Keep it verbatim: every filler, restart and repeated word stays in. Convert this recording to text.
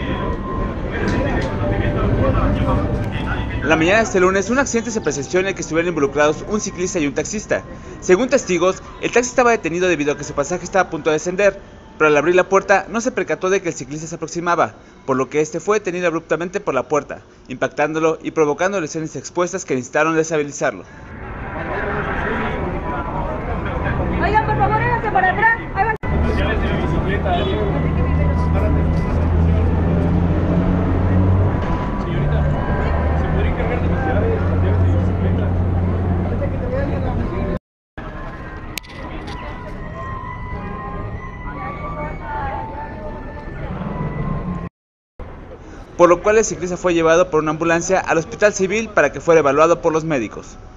La mañana de este lunes, un accidente se presenció en el que estuvieron involucrados un ciclista y un taxista. Según testigos, el taxi estaba detenido debido a que su pasaje estaba a punto de descender, pero al abrir la puerta no se percató de que el ciclista se aproximaba, por lo que este fue detenido abruptamente por la puerta, impactándolo y provocando lesiones expuestas que necesitaron deshabilitarlo. Oigan, por favor, háganse para atrás. Ahí va. Por lo cual el ciclista fue llevado por una ambulancia al hospital civil para que fuera evaluado por los médicos.